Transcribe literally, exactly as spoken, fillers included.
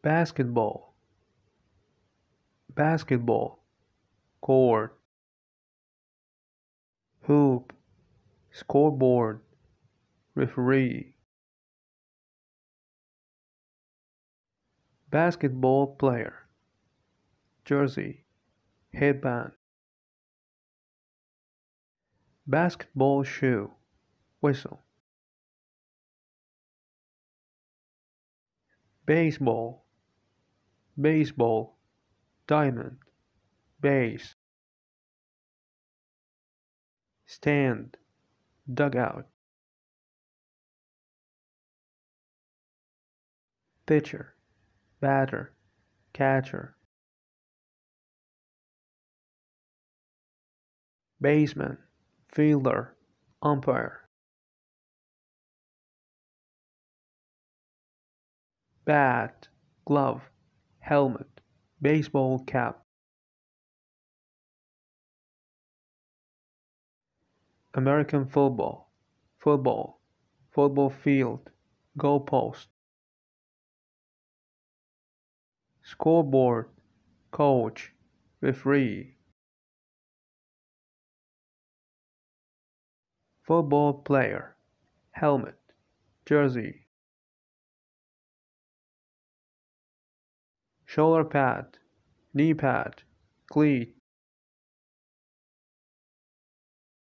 basketball, basketball, court, hoop, scoreboard, referee, basketball player, jersey, headband, basketball shoe, whistle, baseball, baseball, diamond, base, stand, dugout, pitcher, batter, catcher, baseman, fielder, umpire, bat, glove, helmet, baseball cap, American football, football, football field, goalpost, scoreboard, coach, referee, football player, helmet, jersey, shoulder pad, knee pad, cleat,